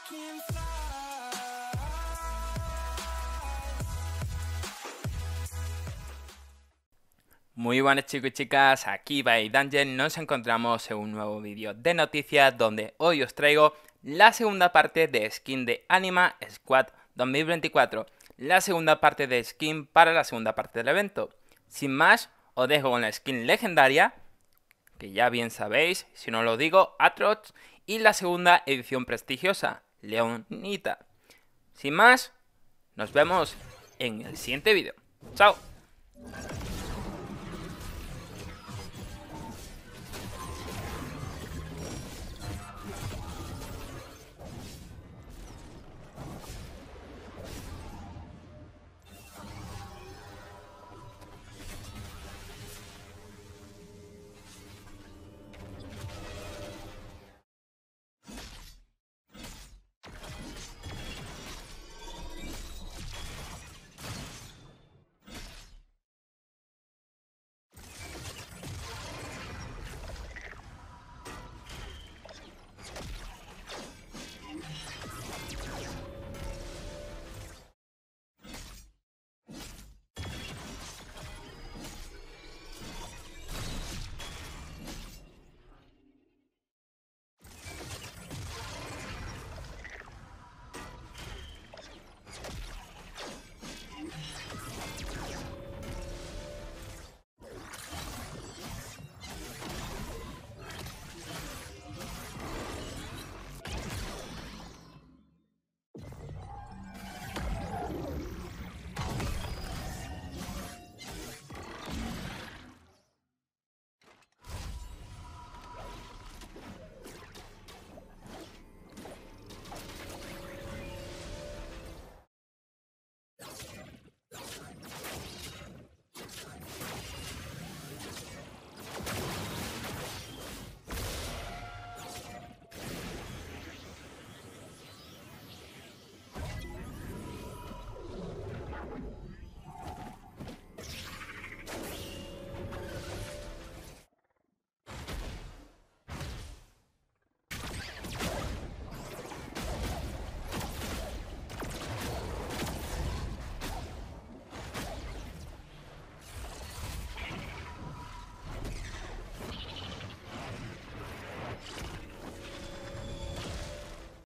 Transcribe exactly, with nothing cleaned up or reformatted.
Muy buenas chicos y chicas, aquí by Dungeon, nos encontramos en un nuevo vídeo de noticias donde hoy os traigo la segunda parte de skin de Anima Squad dos mil veinticuatro, la segunda parte de skin para la segunda parte del evento. Sin más, os dejo con la skin legendaria, que ya bien sabéis, si no lo digo, Atrox, y la segunda edición prestigiosa, Leonita. Sin más, nos vemos en el siguiente vídeo. ¡Chao!